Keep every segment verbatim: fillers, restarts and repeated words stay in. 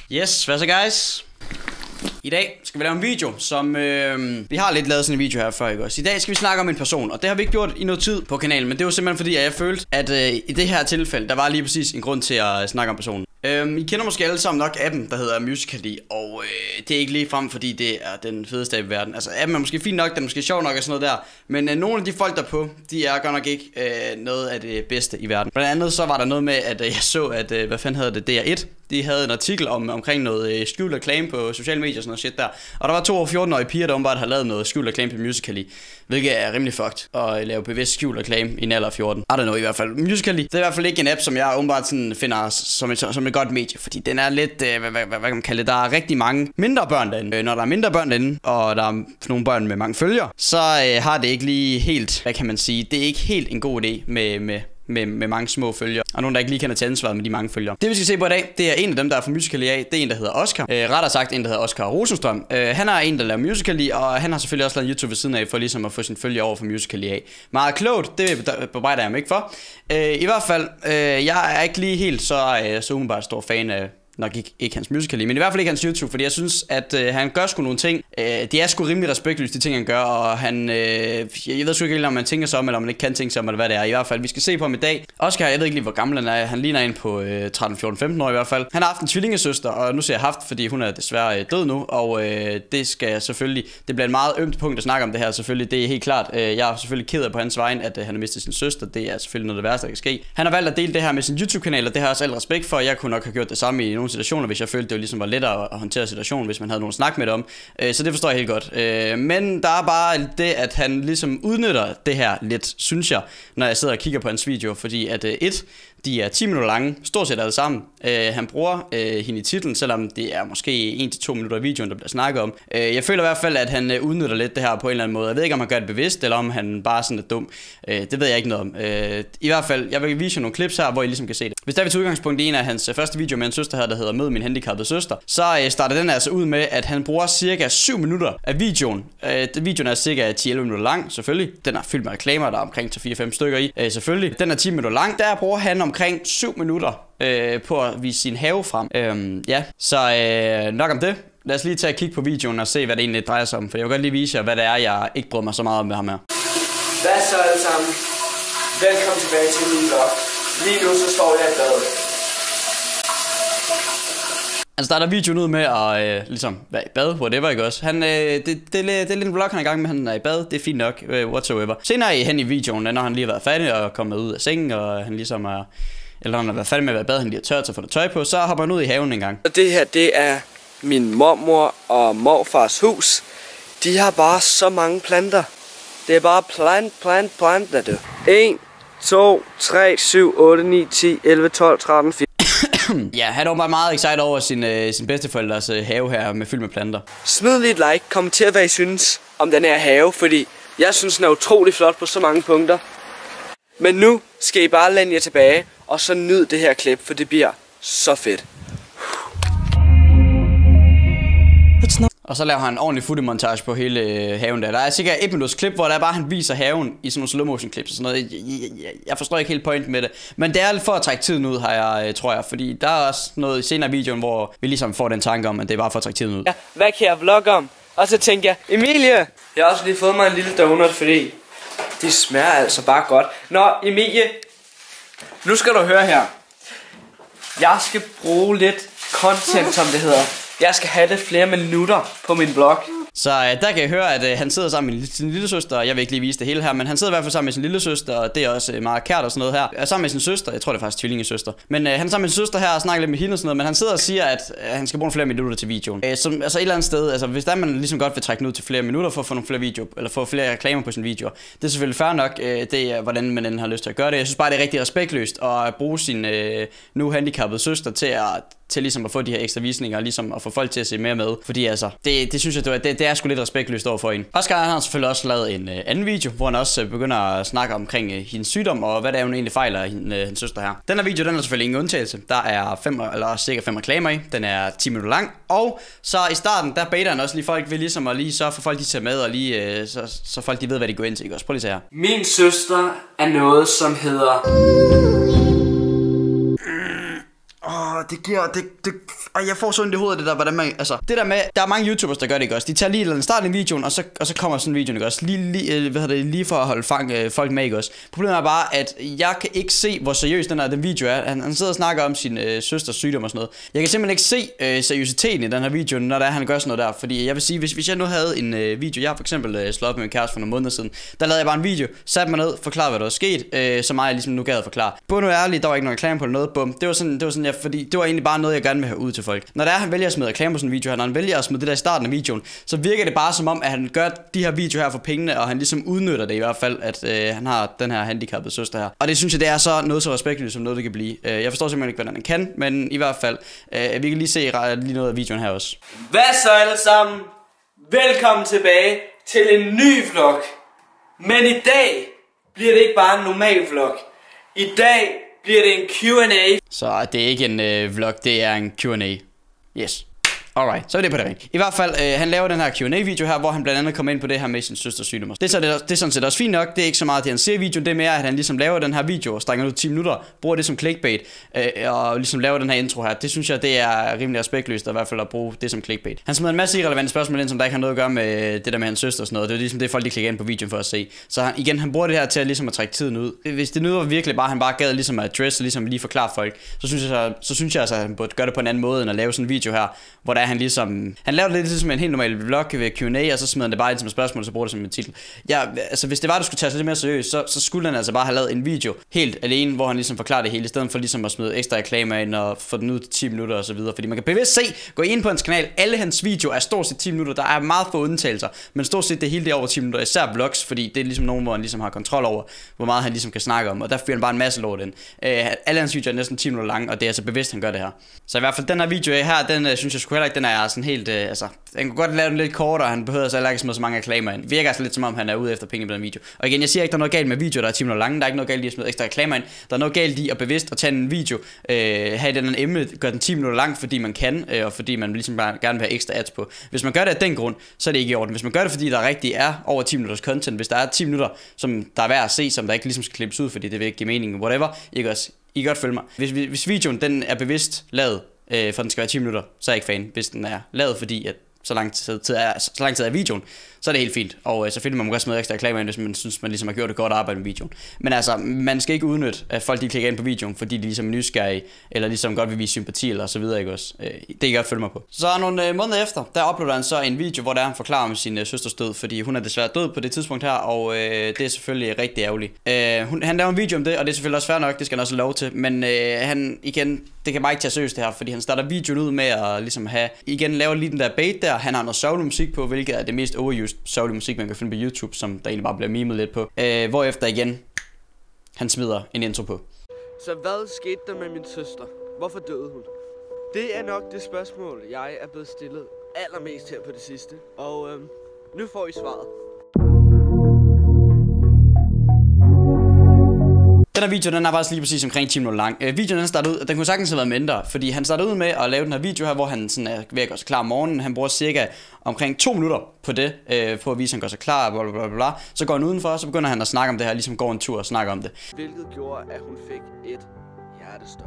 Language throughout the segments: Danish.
Yes, hvad så guys? I dag skal vi lave en video, som øh, vi har lidt lavet sådan en video her før, ikke også? I dag skal vi snakke om en person, og det har vi ikke gjort i noget tid på kanalen, men det var simpelthen fordi, at jeg følte, at øh, i det her tilfælde, der var lige præcis en grund til at snakke om personen. Øhm, I kender måske alle sammen nok appen, der hedder Musical.ly, og øh, det er ikke lige frem, fordi det er den fedeste app i verden. Altså appen er måske fint nok, den er måske sjov nok og sådan noget der, men øh, nogle af de folk der på, de er godt nok ikke øh, noget af det bedste i verden. Blandt andet så var der noget med, at øh, jeg så, at øh, hvad fanden hedder det, D R et, de havde en artikel om, omkring noget øh, skjult reklame på sociale medier og sådan noget shit der. Og der var to fjorten-årige piger, der åbenbart har lavet noget skjult reklame på Musical.ly, hvilket er rimelig fucked at lave bevidst skjult reklame i en alder af fjorten. I don't know i hvert fald. Musical.ly, det er i hvert fald ikke en app, som jeg åbenbart sådan finder som et, som et godt medie, fordi den er lidt, øh, hvad, hvad, hvad kan man kalde det, der er rigtig mange mindre børn derinde. Når der er mindre børn derinde, og der er nogle børn med mange følgere, så øh, har det ikke lige helt, hvad kan man sige, det er ikke helt en god idé med, med Med, med mange små følgere, og nogen der ikke lige kender til ansvaret med de mange følgere. Det vi skal se på i dag, det er en af dem der er fra Musical.ly af. Det er en der hedder Oscar, øh, rettere sagt en der hedder Oscar Rosenstrøm. øh, Han er en der laver Musical.ly, og han har selvfølgelig også lavet YouTube ved siden af, for ligesom at få sin følgere over fra Musical.ly af. Meget klogt, det bebrejder jeg mig ikke for. øh, I hvert fald, øh, jeg er ikke lige helt så, øh, så umiddelbart stor fan af nok ikke, ikke hans Musical.ly, men i hvert fald ikke hans YouTube, fordi jeg synes, at øh, han gør sgu nogle ting. Øh, det er sgu rimelig respektløst, de ting han gør, og han, øh, jeg ved sgu ikke helt, om man tænker sig om, eller om man ikke kan tænke sig om, eller hvad det er. I hvert fald, vi skal se på ham i dag. Oscar, jeg ved ikke lige, hvor gammel han er. Han ligner en på øh, tretten, fjorten, femten år i hvert fald. Han har haft en tvillingesøster, og nu siger jeg haft, fordi hun er desværre øh, død nu, og øh, det skal jeg selvfølgelig, det bliver et meget ømt punkt at snakke om det her, selvfølgelig, det er helt klart. Øh, jeg er selvfølgelig ked af på hans vegne, at øh, han har mistet sin søster. Det er selvfølgelig noget af det værste, der kan ske. Han har valgt at dele det her med sin YouTube-kanal, og det har jeg også al respekt for. Jeg kunne nok have gjort det samme i nogle situationer, hvis jeg følte, det jo ligesom var lettere at håndtere situationen, hvis man havde nogen snak med det om. Så det forstår jeg helt godt. Men der er bare det, at han ligesom udnytter det her lidt, synes jeg, når jeg sidder og kigger på hans video, fordi at et, de er ti minutter lange, stort set alle sammen. Øh, han bruger øh, hende i titlen, selvom det er måske en til to minutter i videoen, der bliver snakket om. Øh, jeg føler i hvert fald, at han øh, udnytter lidt det her på en eller anden måde. Jeg ved ikke, om han gør det bevidst, eller om han bare sådan er dum. Øh, det ved jeg ikke noget om. Øh, I hvert fald, jeg vil vise jer nogle clips her, hvor I ligesom kan se det. Hvis der er vi til udgangspunkt i en af hans øh, første videoer med en søster her, der hedder Mød min handicappede søster, så øh, starter den altså ud med, at han bruger cirka syv minutter af videoen. Øh, videoen er cirka ti til elleve minutter lang, selvfølgelig. Den er fyldt med reklamer, der er omkring til fire fem stykker i, øh, selvfølgelig. Den er ti minutter lang, der bruger han omkring syv minutter øh, på at vise sin have frem. Øhm, ja, så øh, nok om det. Lad os lige tage et kig på videoen og se, hvad det egentlig drejer sig om. For jeg vil godt lige vise jer, hvad det er, jeg ikke bryder mig så meget om med ham her. Hvad så alle sammen? Velkommen tilbage til min vlog. Lige nu så står jeg i badet. Han starter videoen ud med at øh, ligesom være i bad, whatever, ikke også? Han, øh, det, det, det, det er lidt en vlog, han er i gang med, han er i bad, det er fint nok, øh, whatsoever. Senere hen i videoen, når han lige har været færdig og kommet ud af sengen, og han ligesom er, eller han har været færdig med at være i bad, han lige har tørt sig for det tøj på, så hopper han ud i haven en gang. Og det her, det er min mormor og morfars hus. De har bare så mange planter. Det er bare plant, plant, planter, du. en, to, tre, syv, otte, ni, ti, elleve, tolv, tretten, fjorten. Ja, han er bare meget excited over sin, øh, sin bedsteforældres øh, have her med fyldt med planter. Smid lige et like, kommenter hvad I synes om den her have, fordi jeg synes den er utrolig flot på så mange punkter. Men nu skal I bare læne jer tilbage, og så nyd det her klip, for det bliver så fedt. Og så laver han en ordentlig footage på hele øh, haven der. Der er sikkert et minuts klip, hvor der bare han viser haven i sådan nogle slow motion clips og sådan noget. Jeg, jeg, jeg, jeg forstår ikke helt pointen med det. Men det er for at trække tiden ud, har jeg, øh, tror jeg. Fordi der er også noget i senere videoen, hvor vi ligesom får den tanke om, at det er bare for at trække tiden ud. Ja, hvad kan jeg vlogge om? Og så tænker jeg, Emilie! Jeg har også lige fået mig en lille donut, fordi de smager altså bare godt. Nå, Emilie, nu skal du høre her. Jeg skal bruge lidt content, som det hedder. Jeg skal have det flere minutter på min blog. Så øh, der kan jeg høre, at øh, han sidder sammen med sin lillesøster. Jeg vil ikke lige vise det hele her, men han sidder i hvert fald sammen med sin lillesøster, og det er også øh, meget kært og sådan noget her. Er sammen med sin søster, jeg tror det er faktisk tvillingesøster. Men øh, han er sammen med sin søster her og snakker lidt med hende og sådan noget, men han sidder og siger, at øh, han skal bruge flere minutter til videoen. Øh, som, altså et eller andet sted, altså hvis der man ligesom godt vil trække den ud til flere minutter for at få nogle flere videoer, eller få flere reklamer på sin videoer. Det er selvfølgelig fair nok, øh, det er hvordan man end har lyst til at gøre det. Jeg synes bare, det er rigtig respektløst at bruge sin øh, nu handicappede søster til at til ligesom at få de her ekstra visninger, og ligesom at få folk til at se mere med. Fordi altså, det, det synes jeg, det, det, det er sgu lidt respektløst over for hende. Oscar har selvfølgelig også lavet en uh, anden video, hvor han også uh, begynder at snakke omkring uh, hendes sygdom, og hvad det er, hun egentlig fejler af hende, uh, hendes søster her. Den her video, den er selvfølgelig ingen undtagelse. Der er fem, eller cirka fem reklamer i. Den er ti minutter lang. Og så i starten, der baiter han også lige folk ved ligesom at lige sørge for folk, de tager med, og lige, uh, så, så folk de ved, hvad de går ind til. Ikke også? Prøv lige at se her. Min søster er noget, som hedder... Åh, det giver, det, det, og jeg får sådan i hovedet det der, hvordan man, altså, det der med, der er mange YouTubers, der gør det, ikke også? De tager lige starten af videoen, og så, og så kommer sådan en video, ikke også? Lige, lige, hvad hedder det, lige for at holde fang, øh, folk med, ikke også? Problemet er bare, at jeg kan ikke se, hvor seriøs den her den video er. Han, han sidder og snakker om sin øh, søsters sygdom og sådan noget. Jeg kan simpelthen ikke se øh, seriøsiteten i den her video, når der er, han gør sådan noget der. Fordi jeg vil sige, hvis, hvis jeg nu havde en øh, video, jeg har for eksempel øh, slået op med min kæreste for nogle måneder siden, der lavede jeg bare en video, satte mig ned, forklarede, hvad der var sket, øh, så meget jeg ligesom nu gad at forklare. Både nu ærligt, der var ikke nogen reklame på noget, bum. Det var sådan, det var sådan, jeg, fordi det var egentlig bare noget, jeg gerne vil have ud til folk. Når der er, han vælger at smide reklame på sådan en video her, når han vælger at smide det der i starten af videoen, så virker det bare som om, at han gør de her videoer her for pengene, og han ligesom udnytter det i hvert fald, at øh, han har den her handicappede søster her. Og det synes jeg, det er så noget så respektløst som noget, det kan blive. Øh, jeg forstår simpelthen ikke, hvordan han kan, men i hvert fald, øh, vi kan lige se lige noget af videoen her også. Hvad så alle sammen? Velkommen tilbage til en ny vlog. Men i dag bliver det ikke bare en normal vlog. I dag bliver det en Q and A. Så det er ikke en øh, vlog, det er en Q and A. Yes. Alright, så er det på det rent. I hvert fald, øh, han laver den her Q and A video her, hvor han blandt andet kommer ind på det her med sin søsters sygdom. Det er, så, det, det er sådan set også fint nok. Det er ikke så meget det, han ser i videoen. Det er mere, at han ligesom laver den her video og strækker ud ti minutter, bruger det som clickbait, øh, og ligesom laver den her intro her. Det synes jeg, det er rimelig respektløst, i hvert fald at bruge det som clickbait. Han smider en masse irrelevante spørgsmål ind, som der ikke har noget at gøre med det der med hans søster og sådan noget. Det er ligesom det, folk de klikker ind på videoen for at se. Så han, igen, han bruger det her til at, ligesom at trække tiden ud. Hvis det nu var virkelig bare, han bare gad ligesom at address og ligesom lige forklare folk, så synes jeg, så, så synes jeg altså, at han burde gøre det på en anden måde, end at lave sådan en video her, hvor der er han ligesom... Han lavede det lidt som en helt normal vlog ved Q and A, og så smider han det bare ind som et spørgsmål, og så bruger det som en titel. Ja, altså hvis det var, du skulle tage sig lidt mere seriøst, så, så skulle han altså bare have lavet en video helt alene, hvor han ligesom forklarer det hele, i stedet for ligesom at smide ekstra reklamer ind og få den ud til ti minutter og så videre. Fordi man kan bevidst se, gå ind på hans kanal, alle hans videoer er stort set ti minutter, der er meget få undtagelser, men stort set det hele det er over ti minutter, især vlogs, fordi det er ligesom nogen, hvor han ligesom har kontrol over, hvor meget han ligesom kan snakke om, og der fyrer han bare en masse lort ind. Øh, alle hans videoer er næsten ti minutter lange, og det er altså bevidst, han gør det her. Så i hvert fald den her video her, den øh, synes jeg sgu heller ikke, den er sådan helt, øh, altså, han kunne godt lave den lidt kortere, han behøver så heller ikke smide så mange reklamer ind. Virker altså lidt som om han er ude efter penge på den video. Og igen, jeg siger ikke, der er noget galt med videoer, der er ti minutter lange, der er ikke noget galt i at smide ekstra reklamer ind. Der er noget galt i at bevidst at tage en video, øh, have den en emne, gøre den ti minutter lang, fordi man kan, øh, og fordi man ligesom bare gerne vil have ekstra ads på. Hvis man gør det af den grund, så er det ikke i orden. Hvis man gør det, fordi der rigtig er over ti minutters content, hvis der er ti minutter, som der er værd at se, som der ikke ligesom skal klippes ud, fordi det vil ikke give mening, whatever, ikke også, I kan godt følge mig. Hvis, hvis videoen den er bevidst lavet, øh, for den skal være ti minutter, så er jeg ikke fan. Hvis den er lavet, fordi at så lang tid, tid er, så lang tid er videoen, så er det helt fint. Og øh, selvfølgelig man må godt smide ekstra reklamer ind, hvis man synes, man ligesom har gjort et godt arbejde med videoen. Men altså, man skal ikke udnytte, at folk de klikker ind på videoen, fordi de ligesom er nysgerrige, eller ligesom godt vil vise sympati, eller så videre, ikke også? Øh, det kan jeg godt følge mig på. Så nogle øh, måneder efter, der uploader han så en video, hvor der han forklarer om sin øh, søsters død, fordi hun er desværre død på det tidspunkt her, og øh, det er selvfølgelig rigtig ærgerligt. Øh, hun, han laver en video om det, og det er selvfølgelig også fair nok, det skal han også have lov til, men øh, han, igen, det kan bare ikke tage seriøst det her, fordi han starter videoen ud med at ligesom have, igen laver lige den der bait der, han har noget sørgelig musik på, hvilket er det mest overused sørgelig musik, man kan finde på YouTube, som der egentlig bare bliver memet lidt på. Øh, hvorefter igen, han smider en intro på. Så hvad skete der med min søster? Hvorfor døde hun? Det er nok det spørgsmål, jeg er blevet stillet allermest her på det sidste. Og øhm, nu får I svaret. Den her video, den er faktisk lige præcis omkring ti minutter lang. Øh, videoen den startede ud, den kunne sagtens have været mindre, fordi han startede ud med at lave den her video her, hvor han sådan er ved at gøre sig klar om morgenen. Han bruger cirka omkring to minutter på det, øh, på at vise, at han gør sig klar, bla, bla, bla, bla. Så går han udenfor, og så begynder han at snakke om det her, ligesom går en tur og snakker om det. Hvilket gjorde, at hun fik et hjertestop.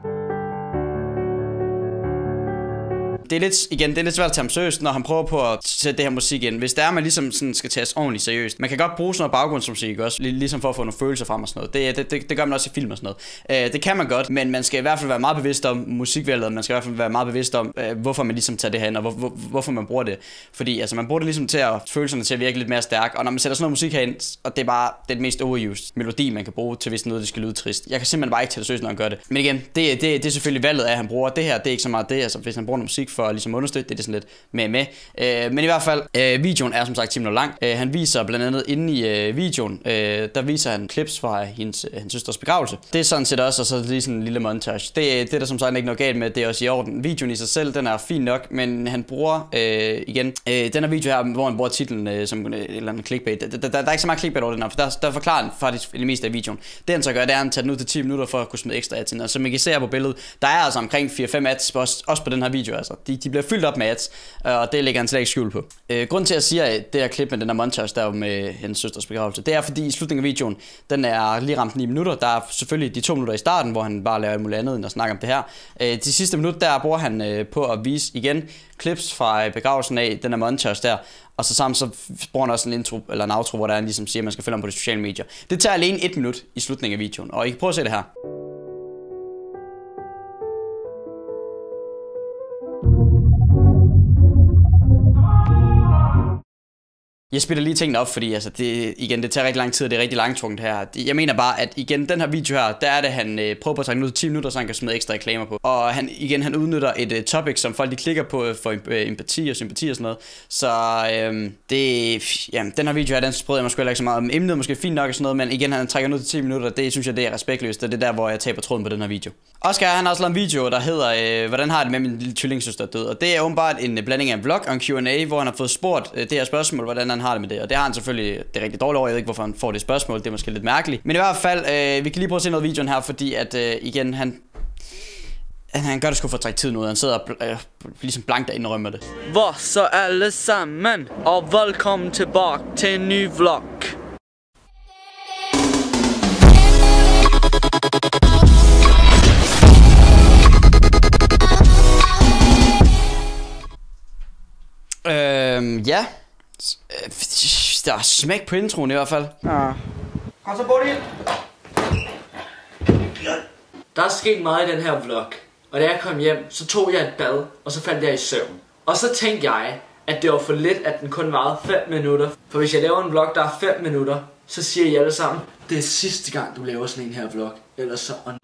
Det er lidt, igen, det er lidt svært at tage ham seriøst, når han prøver på at sætte det her musik ind. Hvis det er, man ligesom sådan skal tages ordentligt seriøst. Man kan godt bruge sådan noget baggrundsmusik også, ligesom for at få nogle følelser frem og sådan noget. Det, det, det, det gør man også i film og sådan noget. Øh, det kan man godt, men man skal i hvert fald være meget bevidst om musikvalget. Man skal i hvert fald være meget bevidst om, øh, hvorfor man ligesom tager det her ind, og hvor, hvor, hvorfor man bruger det. Fordi altså, man bruger det ligesom til at følelserne til at virke lidt mere stærk. Og når man sætter sådan noget musik herind, og det er bare det mest overused melodi, man kan bruge til, hvis noget det skal lyde trist. Jeg kan simpelthen bare ikke tage det seriøst, når han gør det. Men igen, det, det, det er selvfølgelig valget af, at han bruger det her. Det er ikke så meget det. Altså, hvis han bruger noget musik for at ligesom understøtte, det er det sådan lidt med med. Øh, men i hvert fald, øh, videoen er som sagt ti minutter lang. Øh, han viser blandt andet inde i øh, videoen, øh, der viser han clips fra hendes, øh, hendes søsters begravelse. Det er sådan set også, og så lige sådan en lille montage. Det, det er der som sagt ikke noget galt med, det er også i orden. Videoen i sig selv, den er fin nok, men han bruger, øh, igen, øh, den her video her, hvor han bruger titlen øh, som øh, et eller andet clickbait. Der, der, der er ikke så meget clickbait over den her, for der, der forklarer han faktisk det meste af videoen. Det han så gør, det er, at han tager den ud til ti minutter for at kunne smide ekstra ads ind. Og som I kan se her på billedet, der er altså omkring fire fem ads også, også på den her video, altså. De, de bliver fyldt op med ads, og det lægger han slet ikke skjul på. Øh, grunden til at jeg siger, at det her klip med den her montage der med hendes søsters begravelse, det er fordi i slutningen af videoen, den er lige ramt ni minutter. Der er selvfølgelig de to minutter i starten, hvor han bare laver alt muligt andet end at snakke om det her. Øh, de sidste minut der bruger han øh, på at vise igen clips fra begravelsen af den her montage der. Og så sammen så bruger han også en intro eller en outro, hvor der han ligesom siger, at man skal følge ham på de sociale medier. Det tager alene et minut i slutningen af videoen, og I kan prøve at se det her. Jeg spiller lige tingene op, fordi altså, det, igen, det tager rigtig lang tid, og det er rigtig langtrukket her. Jeg mener bare, at igen, den her video her, der er det, han øh, prøver på at trække ud til ti minutter, så han kan smide ekstra reklamer på. Og han, igen, han udnytter et uh, topic, som folk de klikker på for uh, empati og sympati og sådan noget. Så øh, det, jamen, den her video her, den spreder jeg måske heller ikke så meget om. Emnet måske fint nok og sådan noget, men igen, han trækker ud til ti minutter, det synes jeg, det er respektløst, og det er der, hvor jeg taber tråden på den her video. Oscar, han har også lavet en video, der hedder, øh, hvordan har det med min lille tvillingesøster død? Og det er åbenbart en uh, blanding af en vlog og en Q and A, hvor han har fået spurgt uh, det her spørgsmål, hvordan han har det med det. Og det har han selvfølgelig, det er rigtig dårligt over, jeg ved ikke, hvorfor han får det spørgsmål, det er måske lidt mærkeligt. Men i hvert fald, øh, vi kan lige prøve at se noget af videoen her, fordi at, øh, igen, han, han gør det sgu for at trække tiden ud, han sidder øh, ligesom blankt og indrømmer det. Hvor så alle sammen, og velkommen tilbage til en ny vlog. Øhm, ja. Der er smæk på introen i hvert fald. Ja. Kom så, Bodil. Der er sket meget i den her vlog. Og da jeg kom hjem, så tog jeg et bad, og så faldt jeg i søvn. Og så tænkte jeg, at det var for lidt, at den kun varede fem minutter. For hvis jeg laver en vlog, der er fem minutter, så siger I alle sammen, det er sidste gang, du laver sådan en her vlog. Ellers så on...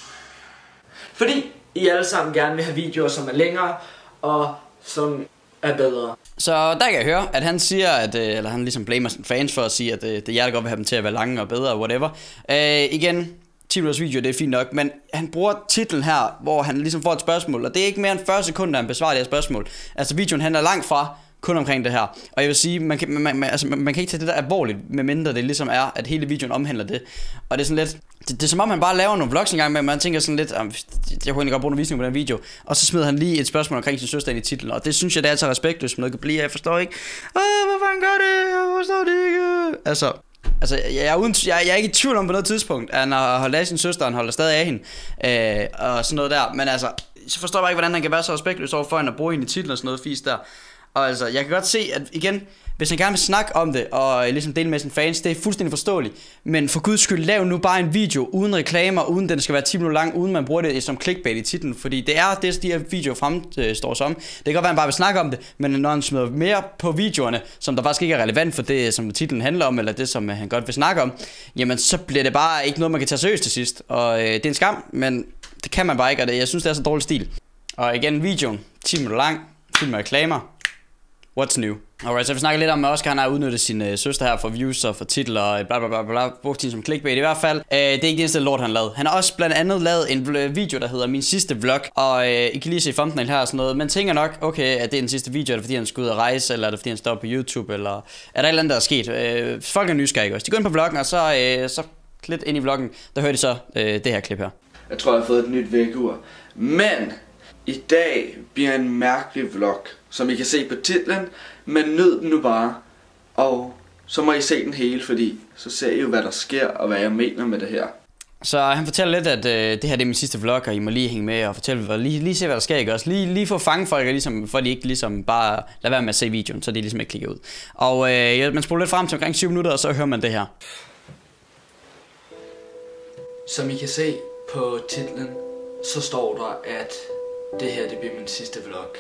Fordi I alle sammen gerne vil have videoer, som er længere, og som er bedre. Så der kan jeg høre, at han siger, at, eller han ligesom blamer sine fans for at sige, at det er jer, der godt vil have dem til at være lange og bedre og whatever. Øh, igen, ti minutters video, det er fint nok, men han bruger titlen her, hvor han ligesom får et spørgsmål, og det er ikke mere end fyrre sekunder, han besvarer det her spørgsmål. Altså videoen handler langt fra kun omkring det her. Og jeg vil sige, man kan, man, man, altså, man, man kan ikke tage det der alvorligt, medmindre det ligesom er, at hele videoen omhandler det. Og det er sådan lidt, det, det er som om han bare laver nogle vlogs en gang med, man tænker sådan lidt, jeg kunne egentlig godt bruge nogle visninger på den video, og så smider han lige et spørgsmål omkring sin søster ind i titlen, og det synes jeg, det er altså respektløst, noget kan blive, jeg forstår ikke, åh, hvorfor han gør det, jeg forstår det ikke. Altså, altså jeg, er uden, jeg, jeg er ikke i tvivl om på noget tidspunkt, at han har holdt af sin søster, han holder stadig af hende, øh, og sådan noget der, men altså, så forstår jeg bare ikke, hvordan han kan være så respektløs overfor hende og bruge hende i titlen og sådan noget fisk der. Og altså, jeg kan godt se, at igen, hvis han gerne vil snakke om det, og ligesom dele med sine fans, det er fuldstændig forståeligt. Men for guds skyld, lav nu bare en video, uden reklamer, uden den skal være ti minutter lang, uden man bruger det som clickbait i titlen. Fordi det er det, de her videoer fremstår som. Det kan godt være, at han bare vil snakke om det, men når han smider mere på videoerne, som der faktisk ikke er relevant for det, som titlen handler om, eller det, som han godt vil snakke om, jamen så bliver det bare ikke noget, man kan tage seriøst til sidst. Og øh, det er en skam, men det kan man bare ikke, og det, jeg synes, det er så dårlig stil. Og igen, videoen, ti minutter lang, fyldt med reklamer. What's new? Alright, så vi snakker lidt om, at Oscar han har udnyttet sin øh, søster her for views og for titler og bla bla bla bla, brugt hende som clickbait i hvert fald. Øh, det er ikke det eneste lort, han lavede. Han har også blandt andet lavet en video, der hedder Min Sidste Vlog, og øh, I kan lige se thumbnail her og sådan noget. Man tænker nok, okay, at det er den sidste video, er det fordi han skal ud og rejse, eller er det fordi han står på YouTube, eller er der et eller andet, der er sket? Øh, folk er nysgerrige også. De går ind på vloggen, og så, øh, så lidt ind i vloggen, der hører de så øh, det her klip her. Jeg tror, jeg har fået et nyt vækkeur. Men i dag bliver en mærkelig vlog, som I kan se på titlen, men nyd den nu bare, og så må I se den hele, fordi så ser I jo, hvad der sker, og hvad jeg mener med det her. Så han fortæller lidt, at øh, det her det er min sidste vlog, og I må lige hænge med og fortælle, lige, lige se, hvad der sker, ikke også? Lige, lige få fange folk, ligesom, for de ikke ligesom bare lader være med at se videoen, så de ligesom ikke klikker ud. Og øh, man spoler lidt frem til omkring syv minutter, og så hører man det her. Som I kan se på titlen, så står der, at det her det bliver min sidste vlog.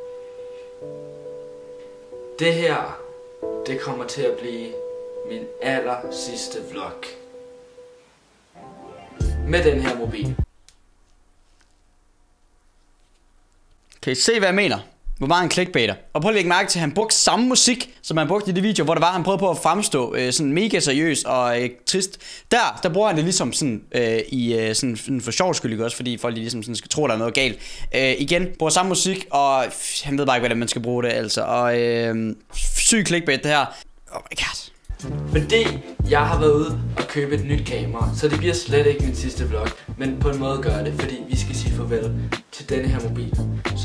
Det her, det kommer til at blive min aller sidste vlog. Med den her mobil. Kan I se, hvad jeg mener? Hvor meget han clickbaiter. Og prøv at lægge mærke til, at han brugte samme musik, som han brugte i de videoer, hvor der var, han prøvede på at fremstå øh, sådan mega seriøs og øh, trist. Der, der bruger han det ligesom sådan øh, i øh, sådan, sådan for sjov skyld, også fordi folk ligesom sådan skal tro, der er noget galt. Øh, igen, bruger samme musik, og pff, han ved bare ikke, hvordan man skal bruge det, altså. Og øh, syg clickbait det her. Oh my god. Fordi jeg har været ude og købe et nyt kamera, så det bliver slet ikke min sidste vlog, men på en måde gør det, fordi vi skal sige farvel til denne her mobil,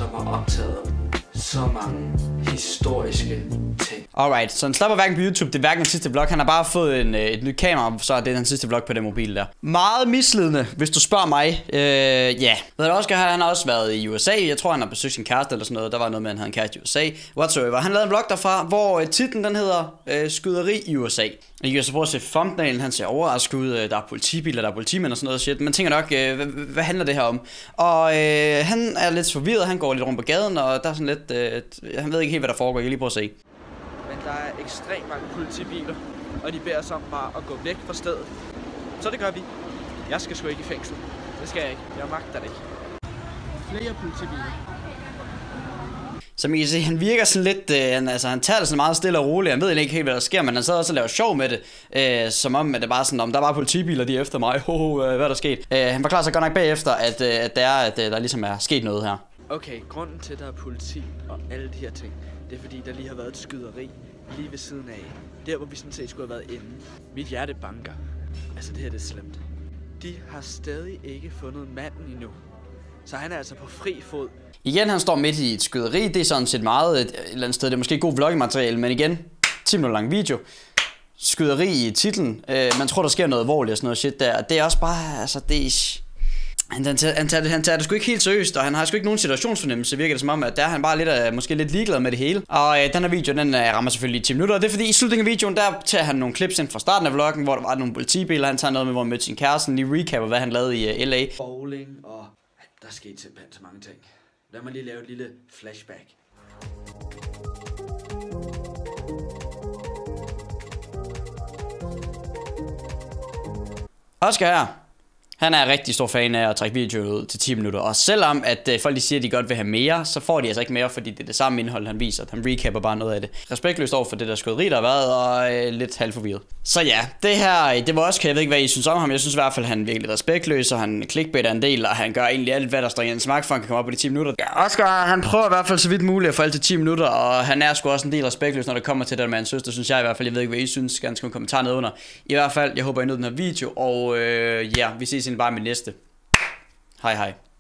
som har optaget så mange historiske ting. Alright, så han slapper hverken på YouTube, det er hverken den sidste vlog. Han har bare fået en, et nyt kamera, så er det den sidste vlog på den mobil der. Meget misledende, hvis du spørger mig. Øh, ja. Yeah. Ved du også, han har også været i U S A. Jeg tror, han har besøgt sin kæreste eller sådan noget. Der var noget med, at han havde en kæreste i U S A. Whatsoever. Han lavede en vlog derfra, hvor titlen den hedder øh, Skyderi i U S A. I kan så prøve at se thumbnailen, han ser overrasket ud. Der er politibiler, der er politimænd og sådan noget shit. Man tænker nok, øh, hvad, hvad handler det her om? Og øh, han er lidt forvirret, han går lidt rundt på gaden, og der er sådan lidt, øh, han ved ikke helt, hvad der foregår. Jeg kan lige prøve at se. Men der er ekstremt mange politibiler, og de beder os om bare at gå væk fra stedet. Så det gør vi. Jeg skal sgu ikke i fængsel. Det skal jeg ikke. Jeg magter det ikke. Flere politibiler. Som I kan se, han virker sådan lidt, øh, han, altså han tager det sådan meget stille og roligt. Han ved ikke helt, hvad der sker, men han sidder også og laver sjov med det. Øh, som om, at det bare sådan, om der er bare politibiler, de er efter mig. Ho, øh, hvad er der sket? Øh, han forklarer sig godt nok bagefter, at, øh, at, det er, at øh, der ligesom er sket noget her. Okay, grunden til, at der er politi og alle de her ting, det er fordi, der lige har været et skyderi lige ved siden af. Der, hvor vi sådan set skulle have været inde. Mit hjerte banker. Altså, det her det er slemt. De har stadig ikke fundet manden endnu. Så han er altså på fri fod. Igen, han står midt i et skyderi. Det er sådan set meget et, et eller andet sted. Det er måske god vloggemateriale, men igen, ti minutter lang video. Skyderi i titlen. Øh, man tror, der sker noget alvorligt og sådan noget shit der. Det er også bare, altså, det er... Han, han, tager, han, tager det, han tager det sgu ikke helt seriøst, og han har sgu ikke nogen situationsfornemmelse, virker det som om, at der er han bare lidt, uh, måske lidt ligeglad med det hele. Og uh, den her video, den uh, rammer selvfølgelig ti minutter, og det er fordi i slutningen af videoen, der tager han nogle clips ind fra starten af vloggen, hvor der var nogle politibiler, han tager noget med, hvor han mødte sin kæreste, lige recapper, hvad han lavede i uh, L A. Bowling, og der skete simpelthen så mange ting. Lad mig lige lave et lille flashback. Oscar her. Han er rigtig stor fan af at trække videoen ud til ti minutter, og selvom at øh, folk de siger, at de godt vil have mere, så får de altså ikke mere, fordi det er det samme indhold, han viser. Han recapper bare noget af det. Respektløst over for det der skyderi, der har været, og øh, lidt halvforvirret. Så ja, det her, det var også, jeg ved ikke, hvad I synes om ham. Jeg synes i hvert fald, han er virkelig respektløs, og han clickbaiter en del, og han gør egentlig alt, hvad der står i hans magt, for han kan komme op på de ti minutter. Ja, Oscar, han prøver i hvert fald så vidt muligt at få alt til ti minutter, og han er sgu også en del respektløs, når det kommer til det med hans søster, synes jeg i hvert fald. Jeg ved ikke, hvad I synes. Skal skrive en kommentar ned under. I hvert fald, jeg håber, I nød den her video, og øh, ja, vi ses bare i min næste. Hej hej.